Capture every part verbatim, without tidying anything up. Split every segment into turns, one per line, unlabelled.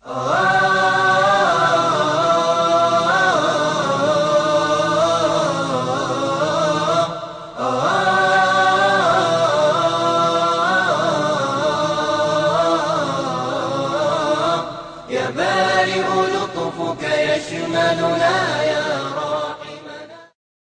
يا بارئ لطفك يشملنا يا راحمنا.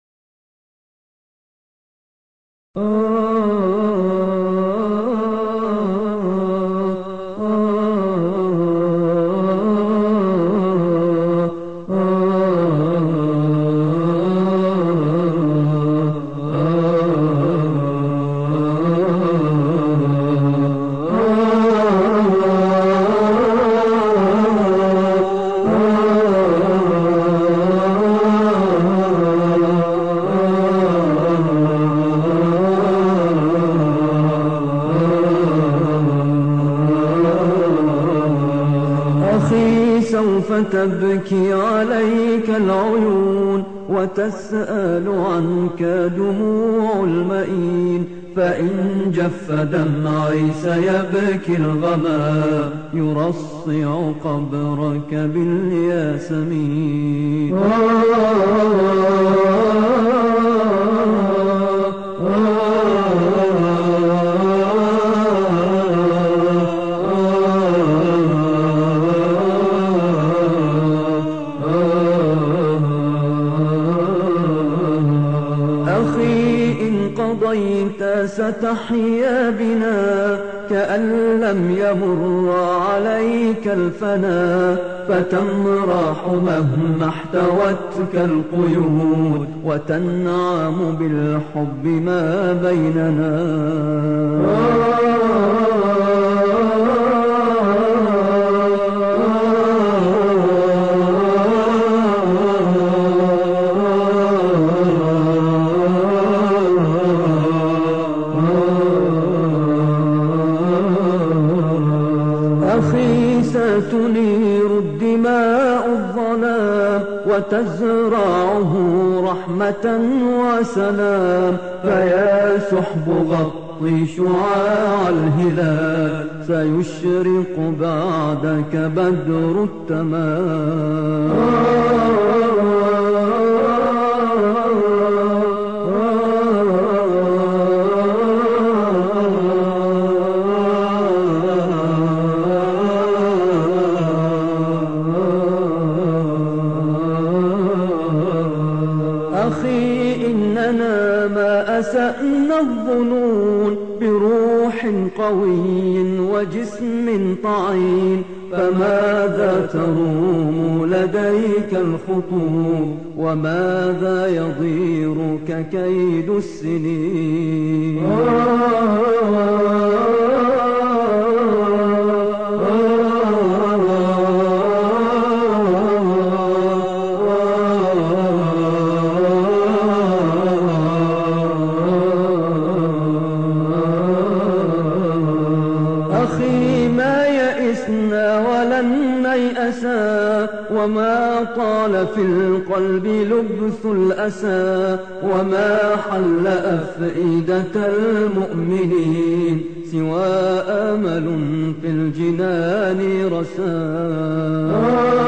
أخي سوف تبكي عليك العيون وتسأل عنك دموع المئين، فإن جف دمعي سيبكي الغمام يرصع قبرك بالياسمين. أخي إن قضيت ستحيا بنا كأن لم يمر عليك الفنا، فتمرح مهما احتوتك القيود وتنعم بالحب ما بيننا. أخي ستنير الدماء الظلام وتزرعه رحمة وسلام، فيا سحب غطي شعاع الهلال سيشرق بعدك بدر التمام. أخي إننا ما أسأنا الظنون بروح قوي وجسم طعين، فماذا تروم لديك الخطوب وماذا يضيرك كيد السنين. أخي ما يئسنا ولن نيأسا، وما طال في القلب لبث الأسى، وما حل أفئدة المؤمنين سوى آمل في الجنان رسا.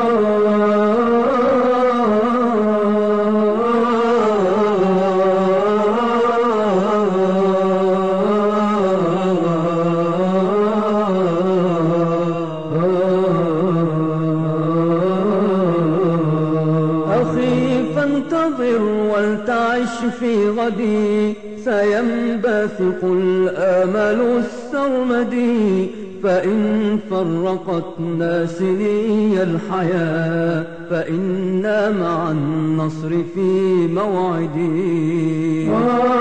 أخي فانتظر ولتعش في غدي، سينبثق الآمل السرمدي، فإن فرقتنا سني الحياة فإنا مع النصر في موعدي.